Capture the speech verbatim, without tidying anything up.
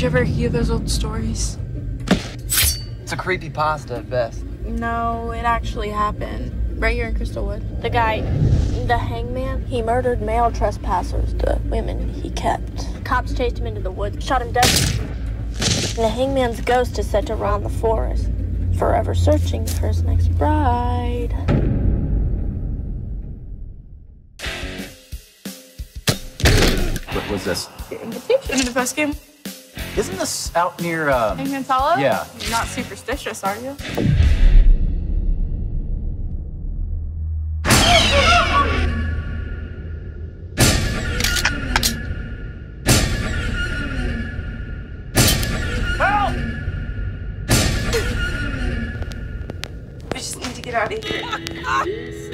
you ever hear those old stories? It's a creepypasta at best. No, it actually happened. Right here in Crystalwood. The guy, the hangman, he murdered male trespassers, the women he kept. Cops chased him into the woods, shot him dead. And the hangman's ghost is set to roam the forest, forever searching for his next bride. What was this? Your invitation to the best game. Isn't this out near, uh... Hangman's Hollow? Yeah. You're not superstitious, are you? Help! We just need to get out of here.